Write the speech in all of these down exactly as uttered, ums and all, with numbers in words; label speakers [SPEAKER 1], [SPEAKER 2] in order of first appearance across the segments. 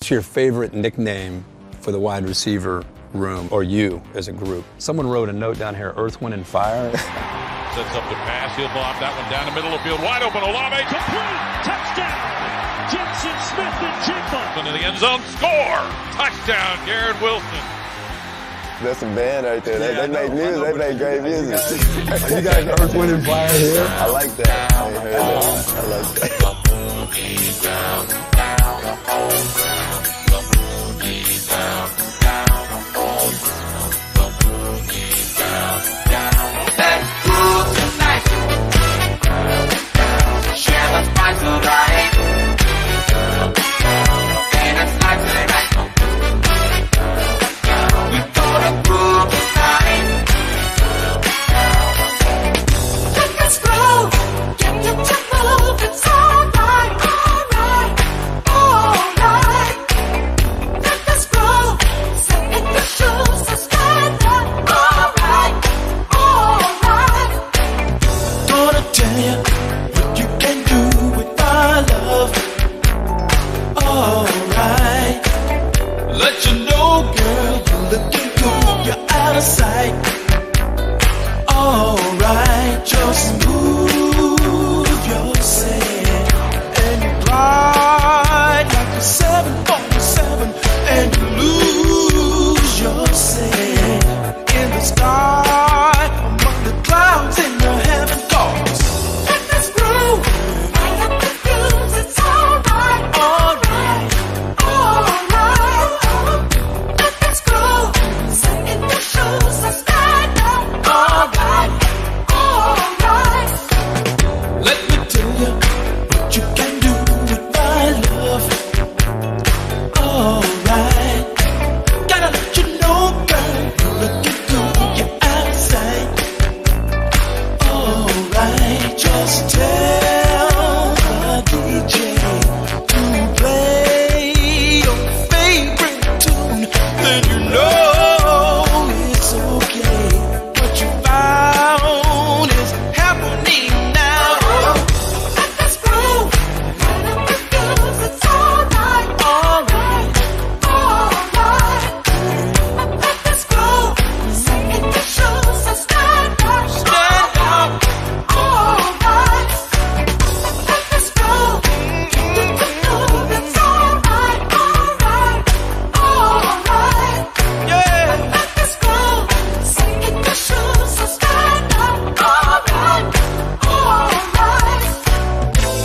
[SPEAKER 1] What's your favorite nickname for the wide receiver room, or you as a group? Someone wrote a note down here, Earth, Wind, and Fire.
[SPEAKER 2] Sets up the pass, he'll bomb that one down the middle of the field, wide open, Olave, complete, touchdown! Jensen Smith and Jigba into the end zone, score! Touchdown, Garrett Wilson.
[SPEAKER 3] That's a band right there. They, yeah, they make music. They make great music.
[SPEAKER 1] You got Earth, Wind, and Fire here?
[SPEAKER 3] I like that. I ain't heard that. I like that.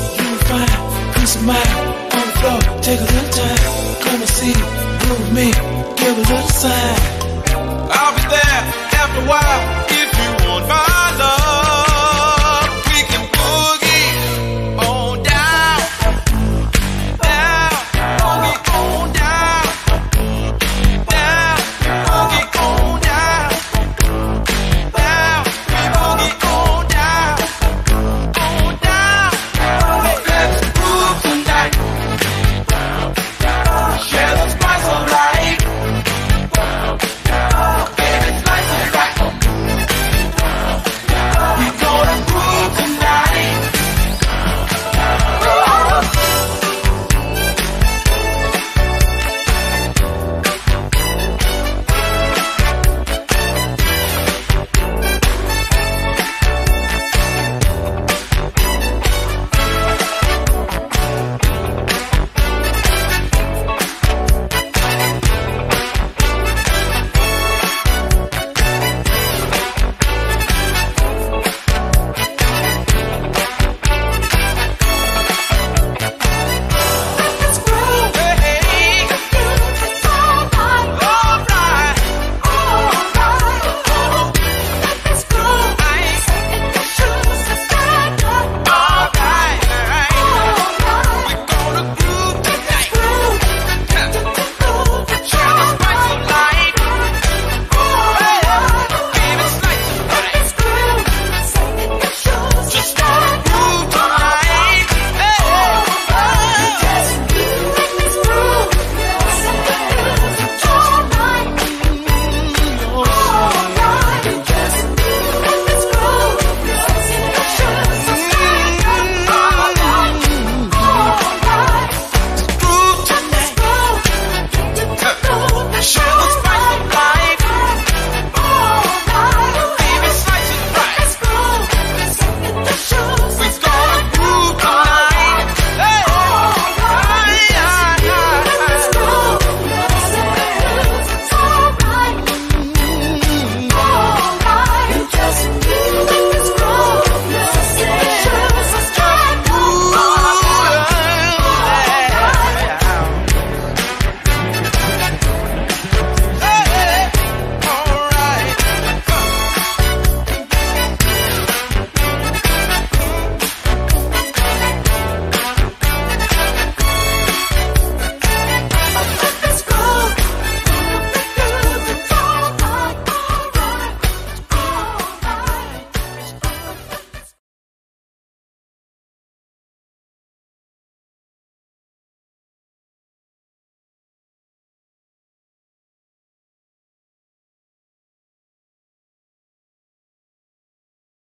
[SPEAKER 4] Take a little time, come and see, move me.